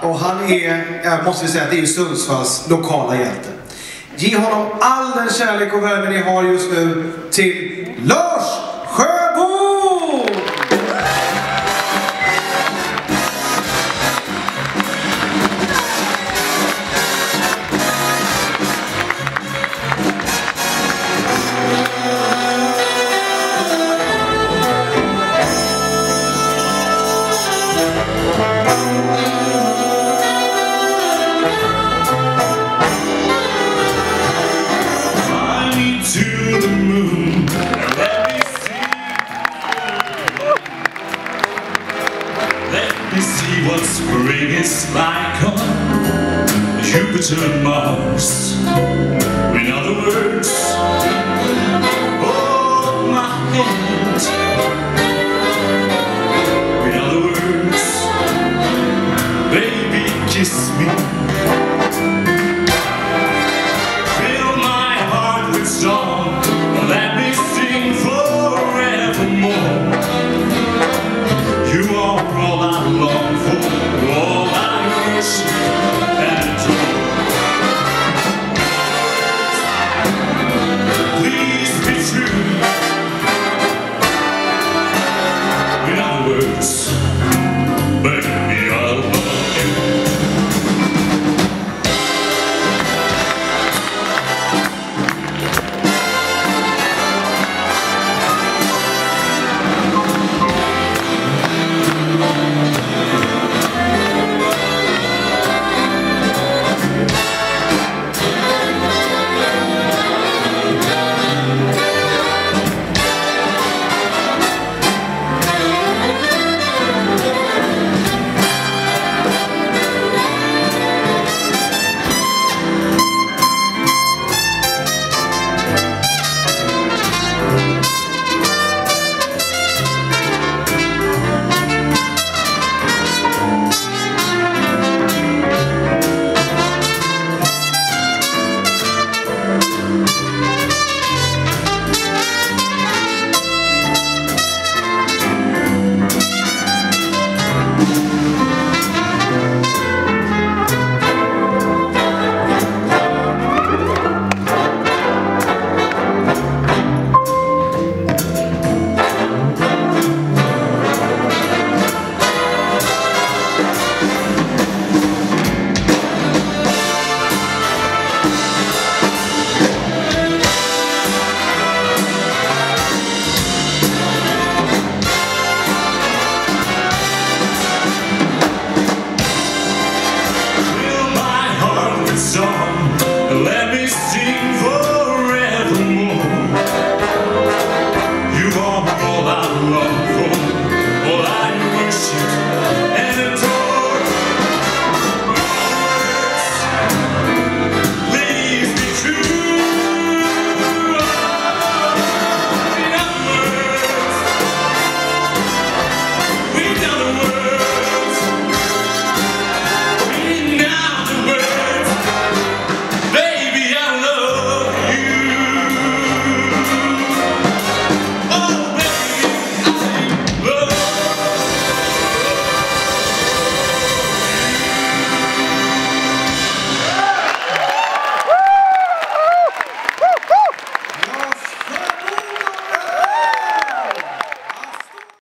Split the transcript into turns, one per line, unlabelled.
och han är, jag måste säga att det är Sundsvalls lokala hjälte. Ge honom all den kärlek och värme ni har just nu till Lars Sjöbo!
What spring is like on Jupiter and Mars. In other words, hold my hand. In other words, baby, kiss me.